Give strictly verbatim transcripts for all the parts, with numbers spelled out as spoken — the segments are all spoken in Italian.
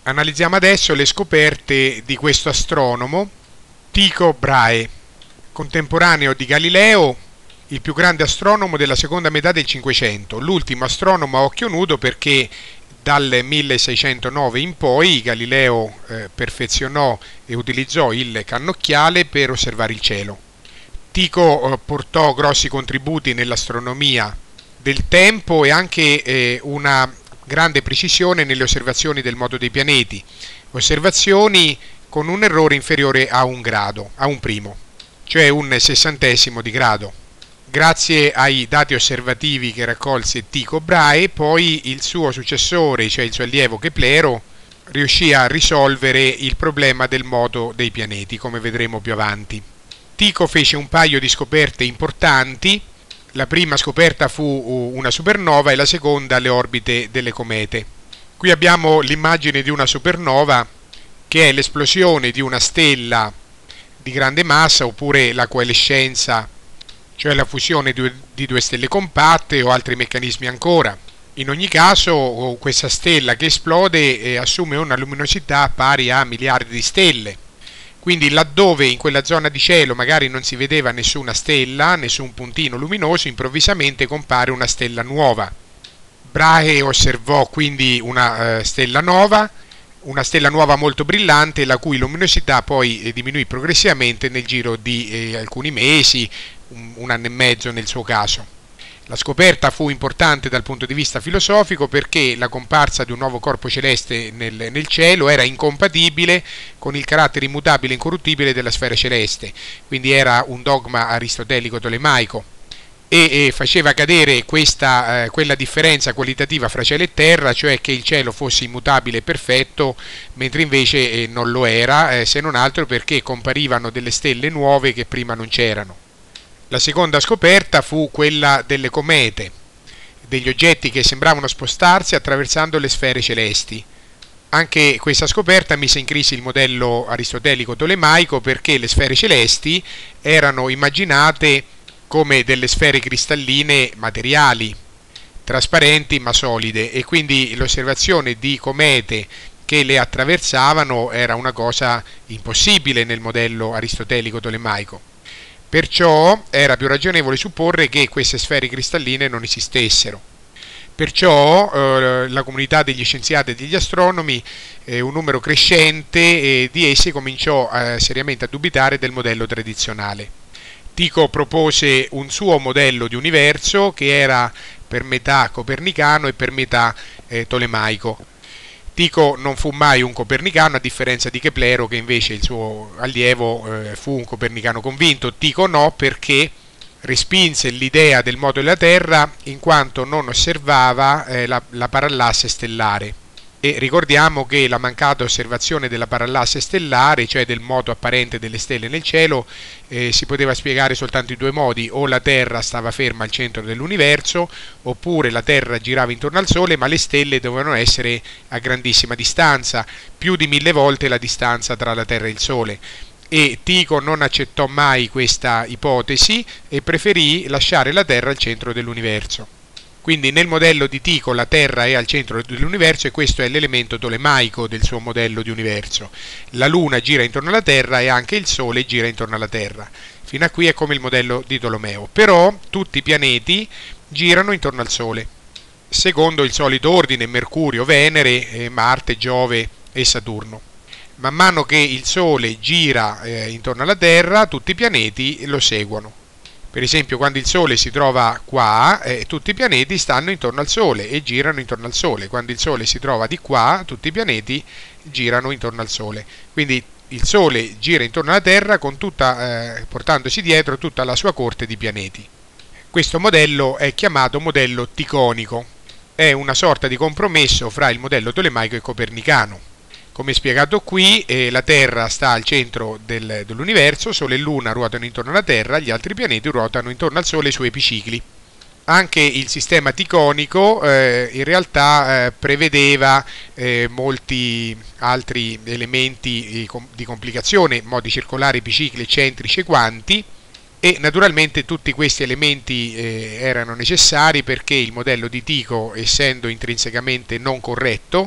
Analizziamo adesso le scoperte di questo astronomo, Tycho Brahe, contemporaneo di Galileo, il più grande astronomo della seconda metà del Cinquecento, l'ultimo astronomo a occhio nudo perché dal milleseicentonove in poi Galileo eh, perfezionò e utilizzò il cannocchiale per osservare il cielo. Tycho eh, portò grossi contributi nell'astronomia del tempo e anche eh, una grande precisione nelle osservazioni del moto dei pianeti, osservazioni con un errore inferiore a un grado, a un primo, cioè un sessantesimo di grado. Grazie ai dati osservativi che raccolse Tycho Brahe, poi il suo successore, cioè il suo allievo Keplero, riuscì a risolvere il problema del moto dei pianeti, come vedremo più avanti. Tycho fece un paio di scoperte importanti. La prima scoperta fu una supernova e la seconda le orbite delle comete. Qui abbiamo l'immagine di una supernova che è l'esplosione di una stella di grande massa oppure la coalescenza, cioè la fusione di due stelle compatte o altri meccanismi ancora. In ogni caso questa stella che esplode assume una luminosità pari a miliardi di stelle. Quindi laddove in quella zona di cielo magari non si vedeva nessuna stella, nessun puntino luminoso, improvvisamente compare una stella nuova. Brahe osservò quindi una eh, stella nuova, una stella nuova molto brillante, la cui luminosità poi eh, diminuì progressivamente nel giro di eh, alcuni mesi, un, un anno e mezzo nel suo caso. La scoperta fu importante dal punto di vista filosofico perché la comparsa di un nuovo corpo celeste nel, nel cielo era incompatibile con il carattere immutabile e incorruttibile della sfera celeste, quindi era un dogma aristotelico-tolemaico e, e faceva cadere questa, eh, quella differenza qualitativa fra cielo e terra, cioè che il cielo fosse immutabile e perfetto, mentre invece eh, non lo era, eh, se non altro perché comparivano delle stelle nuove che prima non c'erano. La seconda scoperta fu quella delle comete, degli oggetti che sembravano spostarsi attraversando le sfere celesti. Anche questa scoperta mise in crisi il modello aristotelico-tolemaico perché le sfere celesti erano immaginate come delle sfere cristalline materiali, trasparenti ma solide, e quindi l'osservazione di comete che le attraversavano era una cosa impossibile nel modello aristotelico-tolemaico. Perciò era più ragionevole supporre che queste sfere cristalline non esistessero. Perciò eh, la comunità degli scienziati e degli astronomi, eh, un numero crescente eh, di essi cominciò eh, seriamente a dubitare del modello tradizionale. Tycho propose un suo modello di universo che era per metà copernicano e per metà eh, tolemaico. Tycho non fu mai un copernicano, a differenza di Keplero, che invece il suo allievo eh, fu un copernicano convinto. Tycho no, perché respinse l'idea del moto della Terra in quanto non osservava eh, la, la parallasse stellare. E ricordiamo che la mancata osservazione della parallasse stellare, cioè del moto apparente delle stelle nel cielo, eh, si poteva spiegare soltanto in due modi: o la Terra stava ferma al centro dell'universo, oppure la Terra girava intorno al Sole, ma le stelle dovevano essere a grandissima distanza, più di mille volte la distanza tra la Terra e il Sole. E Tycho non accettò mai questa ipotesi e preferì lasciare la Terra al centro dell'universo. Quindi nel modello di Tycho la Terra è al centro dell'universo e questo è l'elemento tolemaico del suo modello di universo. La Luna gira intorno alla Terra e anche il Sole gira intorno alla Terra. Fino a qui è come il modello di Tolomeo. Però tutti i pianeti girano intorno al Sole, secondo il solito ordine: Mercurio, Venere, Marte, Giove e Saturno. Man mano che il Sole gira eh, intorno alla Terra, tutti i pianeti lo seguono. Per esempio, quando il Sole si trova qua, eh, tutti i pianeti stanno intorno al Sole e girano intorno al Sole. Quando il Sole si trova di qua, tutti i pianeti girano intorno al Sole. Quindi il Sole gira intorno alla Terra con tutta, eh, portandosi dietro tutta la sua corte di pianeti. Questo modello è chiamato modello ticonico. È una sorta di compromesso fra il modello tolemaico e copernicano. Come spiegato qui, eh, la Terra sta al centro del, dell'universo, Sole e Luna ruotano intorno alla Terra, gli altri pianeti ruotano intorno al Sole e ai suoi epicicli. Anche il sistema ticonico eh, in realtà eh, prevedeva eh, molti altri elementi di, di complicazione, modi circolari, epicicli, eccentrici e quanti, e naturalmente tutti questi elementi eh, erano necessari perché il modello di Tycho, essendo intrinsecamente non corretto,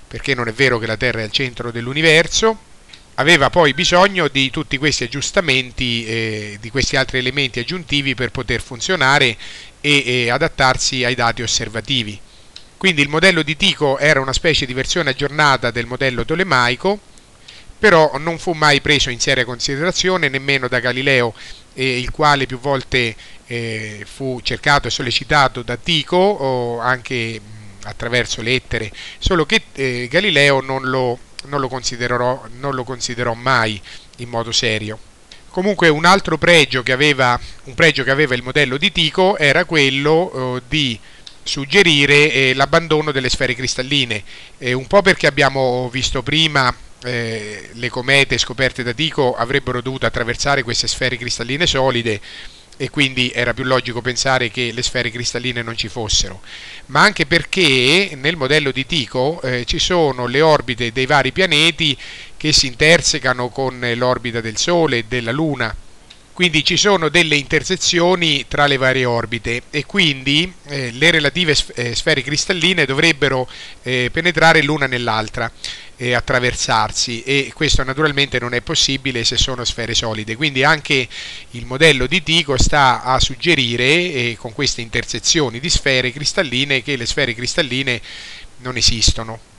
perché non è vero che la Terra è al centro dell'universo. Aveva poi bisogno di tutti questi aggiustamenti, eh, di questi altri elementi aggiuntivi per poter funzionare e, e adattarsi ai dati osservativi. Quindi il modello di Tycho era una specie di versione aggiornata del modello tolemaico, però non fu mai preso in seria considerazione nemmeno da Galileo, eh, il quale più volte eh, fu cercato e sollecitato da Tycho, o anche mh, attraverso lettere, solo che eh, Galileo non lo, non, lo considerò, non lo considerò mai in modo serio. Comunque un altro pregio che aveva, un pregio che aveva il modello di Tycho era quello eh, di suggerire eh, l'abbandono delle sfere cristalline, eh, un po' perché abbiamo visto prima eh, le comete scoperte da Tycho avrebbero dovuto attraversare queste sfere cristalline solide e quindi era più logico pensare che le sfere cristalline non ci fossero, ma anche perché nel modello di Tycho eh, ci sono le orbite dei vari pianeti che si intersecano con l'orbita del Sole e della Luna. Quindi ci sono delle intersezioni tra le varie orbite e quindi eh, le relative sfere cristalline dovrebbero eh, penetrare l'una nell'altra e attraversarsi, e questo naturalmente non è possibile se sono sfere solide. Quindi anche il modello di Tycho sta a suggerire eh, con queste intersezioni di sfere cristalline che le sfere cristalline non esistono.